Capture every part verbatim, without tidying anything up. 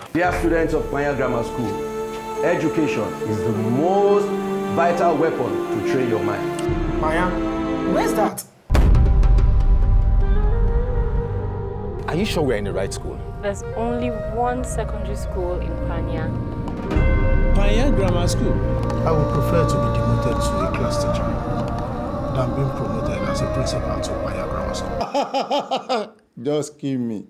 Dear students of Panya Grammar School, education is the most vital weapon to train your mind. Panya, where's that? Are you sure we're in the right school? There's only one secondary school in Panya. Panya Grammar School. I would prefer to be demoted to a class teacher than being promoted as a principal to Panya Grammar School. Just kill me.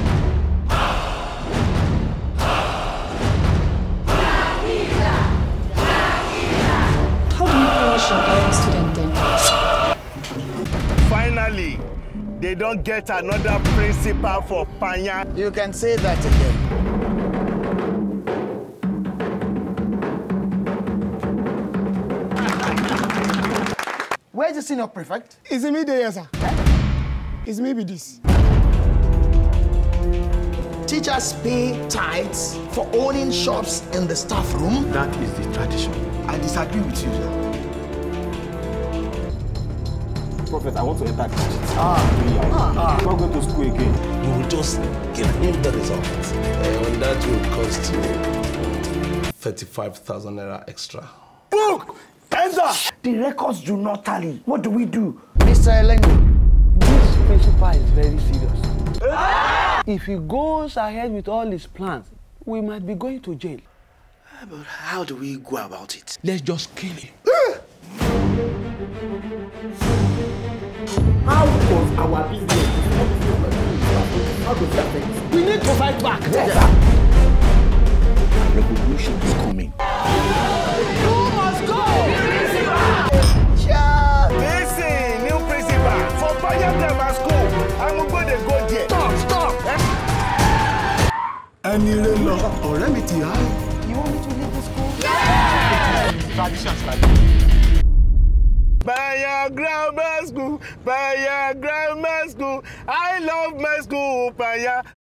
How do you punish your erring student then? Finally, they don't get another principal for Panya. You can say that again. Where's the senior prefect? Is it me there, sir? Eh? Is me be this? Teachers pay tithes for owning shops in the staff room. That is the tradition. I disagree with you, sir. Prophet, I want to enter this. Ah. ah. I'm not going to school again. You will just give him the results. And that will cost you thirty-five thousand naira extra. Look! Enter! The records do not tally. What do we do? Mister Elengo, this principal is very serious. Ah! If he goes ahead with all his plans, we might be going to jail. But how do we go about it? Let's just kill him. How was our business? How does that affect? We need to fight back. Yes, revolution is coming. You must go! Listen, new principal for Panya Grammar School. I'm going to go there. Stop, stop! Ẹni rẹ lọ, ọ̀rẹ́ mi ti há. You want me to leave the school? Yeah! Tradition study. Panya Grammar School, Panya Grammar School. I love my school, Panya.